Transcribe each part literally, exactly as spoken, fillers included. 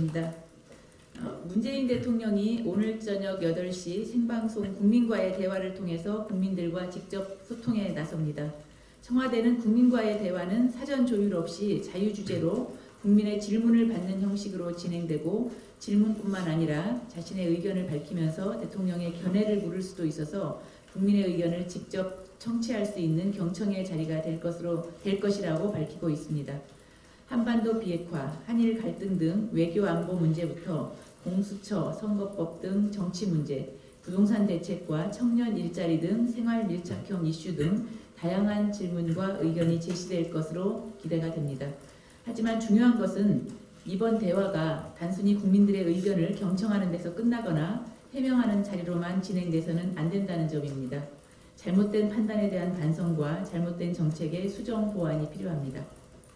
어, 문재인 대통령이 오늘 저녁 여덟 시 생방송 국민과의 대화를 통해서 국민들과 직접 소통에 나섭니다. 청와대는 국민과의 대화는 사전 조율 없이 자유주제로 국민의 질문을 받는 형식으로 진행되고 질문뿐만 아니라 자신의 의견을 밝히면서 대통령의 견해를 물을 수도 있어서 국민의 의견을 직접 청취할 수 있는 경청의 자리가 될 것으로 될 것이라고 밝히고 있습니다. 한반도 비핵화, 한일 갈등 등 외교 안보 문제부터 공수처, 선거법 등 정치 문제, 부동산 대책과 청년 일자리 등 생활 밀착형 이슈 등 다양한 질문과 의견이 제시될 것으로 기대가 됩니다. 하지만 중요한 것은 이번 대화가 단순히 국민들의 의견을 경청하는 데서 끝나거나 해명하는 자리로만 진행돼서는 안 된다는 점입니다. 잘못된 판단에 대한 반성과 잘못된 정책의 수정 보완이 필요합니다.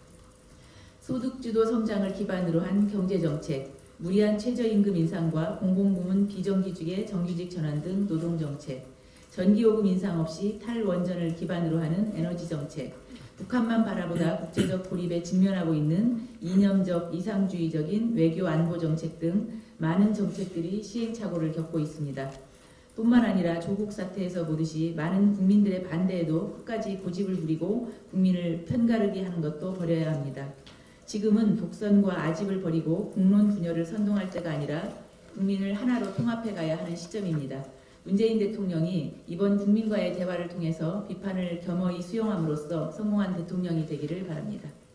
소득주도 성장을 기반으로 한 경제정책, 무리한 최저임금 인상과 공공부문 비정규직의 정규직 전환 등 노동정책, 전기요금 인상 없이 탈원전을 기반으로 하는 에너지정책, 북한만 바라보다 국제적 고립에 직면하고 있는 이념적 이상주의적인 외교 안보 정책 등 많은 정책들이 시행착오를 겪고 있습니다. 뿐만 아니라 조국 사태에서 보듯이 많은 국민들의 반대에도 끝까지 고집을 부리고 국민을 편가르기 하는 것도 버려야 합니다. 지금은 독선과 아집을 버리고 국론 분열을 선동할 때가 아니라 국민을 하나로 통합해 가야 하는 시점입니다. 문재인 대통령이 이번 국민과의 대화를 통해서 비판을 겸허히 수용함으로써 성공한 대통령이 되기를 바랍니다.